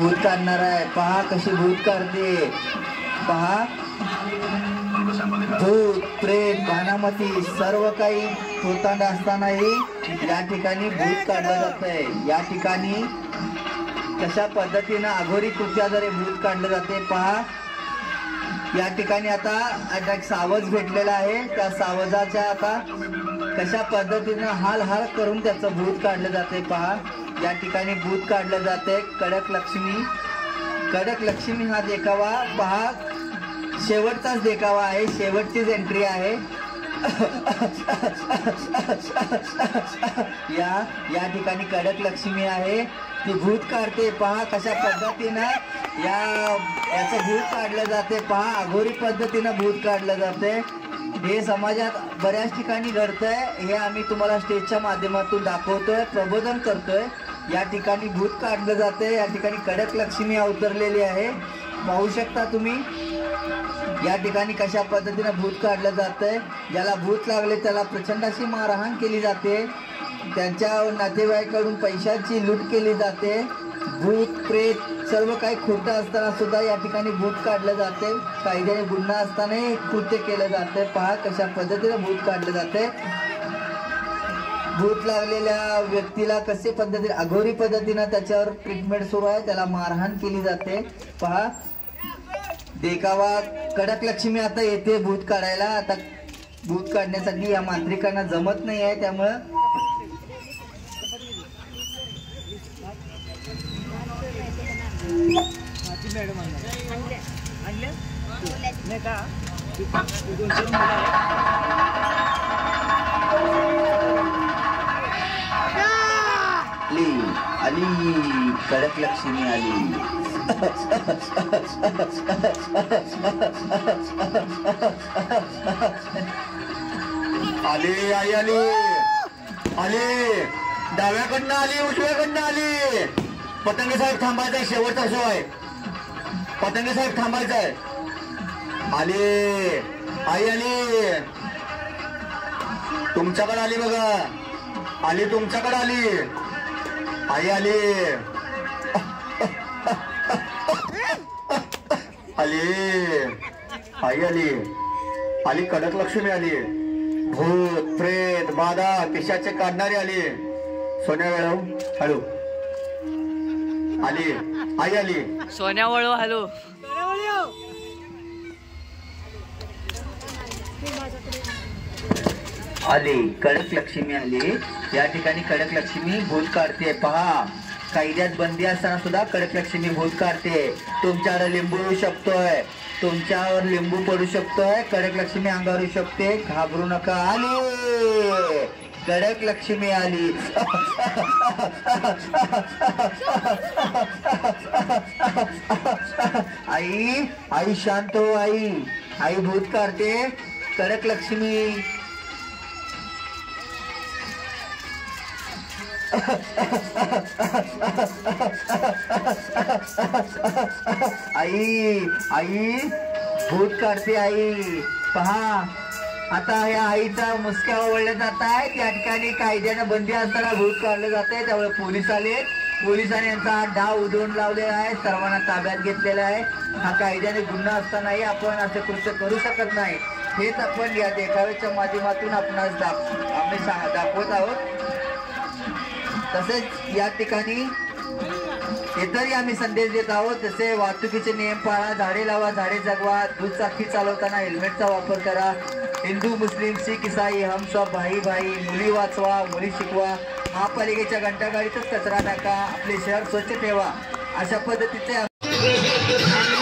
भूत काढणार आहे. पहा कशी भूत काढते. पहा भूत प्रेत भानामती सर्व काही होताना असतानाही या ठिकाणी भूत काढलं जात आहे. या ठिकाणी कशा पद्धतीनं अघोरी कृत्याद्वारे भूत काढलं जाते. पहा या ठिकाणी आता एक सावज भेटलेला आहे. त्या सावजाच्या आता कशा पद्धतीनं हाल हाल करून त्याचं भूत काढलं जाते. पहा या ठिकाणी भूत काढलं जाते. कडक लक्ष्मी. कडक लक्ष्मी हा देखावा पहा शेवटचाच देखावा आहे. शेवटचीच एंट्री आहे. या ठिकाणी कडक लक्ष्मी आहे. ती भूत काढते. पहा कशा पद्धतीनं याचं भूत काढलं जाते. पहा अघोरी पद्धतीनं भूत काढलं जाते. हे समाजात बऱ्याच ठिकाणी घडतंय. हे आम्ही तुम्हाला स्टेजच्या माध्यमातून दाखवतोय, प्रबोधन करतोय. या ठिकाणी भूत काढलं जाते. या ठिकाणी कडक लक्ष्मी अवतरलेली आहे. पाहू शकता तुम्ही या ठिकाणी कशा पद्धतीनं भूत काढलं जातंय. ज्याला भूत लागले त्याला प्रचंड अशी मारहाण केली जाते. त्यांच्या नातेवाईकांकडून पैशाची लूट केली जाते. भूत प्रेत सर्व काही खोटं असताना सुद्धा या ठिकाणी भूत काढलं जाते. कायद्याने गुन्हा असतानाही कृत्य केलं जाते. पहा कशा पद्धतीने भूत काढलं जाते. भूत लागलेल्या व्यक्तीला कसे पद्धतीने अघोरी पद्धतीनं त्याच्यावर ट्रीटमेंट सुरू आहे. त्याला मारहाण केली जाते. पहा देखावा कडक लक्ष्मी आता येते भूत काढायला. आता भूत काढण्यासाठी या मांत्रिकांना जमत नाही आहे. त्यामुळं आली कडक लक्ष्मी आली. आली आई आली. आली डाव्याकडनं आली उजव्याकडनं आली. पतंगे साहेब थांबायचा आहे. शेवटचा शो आहे. पतंगे साहेब थांबायचा आहे. आली आई आली. तुमच्याकडे आली बघा. आली तुमच्याकडे आली. आई आली. आली आई आली. आली कडक लक्ष्मी आली. भूत प्रेत बाधा पिशाचे काढणारी आली. सोन्या वळव हळू आली. आई आली. सोन्या वळव हॅलो. आली कडक लक्ष्मी आली. या ठिकाणी कडक लक्ष्मी भूत काढते. पहा कायद्यात बंदी असताना सुद्धा कडक लक्ष्मी भूत काढते. तुमच्यावर लिंबू येऊ शकतोय. तुमच्यावर लिंबू पडू शकतोय. कडक लक्ष्मी अंगावर येऊ शकते. घाबरू नका. आली कडक लक्ष्मी आली. आई आई शांत हो. आई आई भूत काढते. कडक लक्ष्मी आई आई भूत काढते. आई पहा आता या आईचा मुसक्या ओवळल्या जात आहे. या ठिकाणी कायद्यानं बंदी असताना भूत काढलं जात आहे. त्यामुळे पोलीस आले. पोलिसांनी यांचा हा डाव उधळून लावलेला आहे. सर्वांना ताब्यात घेतलेला आहे. हा कायद्याने गुन्हा असतानाही आपण असे कृत्य करू शकत नाही. हेच आपण या देखाव्याच्या माध्यमातून आपणास आम्ही दाखवत आहोत. तसेच या ठिकाणी इतरही आम्ही संदेश देत आहोत. जसे वाहतुकीचे नियम पाळा. झाडे लावा झाडे जगवा. दुचाकी चालवताना हेल्मेटचा वापर करा. हिंदू मुस्लिम शीख ईसाई हम सब भाई भाई. मुली वाचवा मुली शिकवा. महापालिकेच्या घंटागाडीतच कचरा टाका. आपले शहर स्वच्छ ठेवा. अशा पद्धतीचे